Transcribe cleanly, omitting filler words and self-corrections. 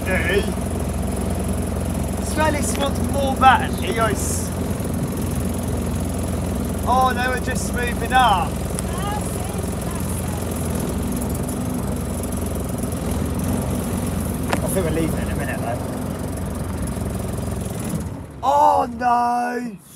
battery. Smelly wants more battery. Oh no, we're just moving up. I think we're leaving in a minute though. Oh no!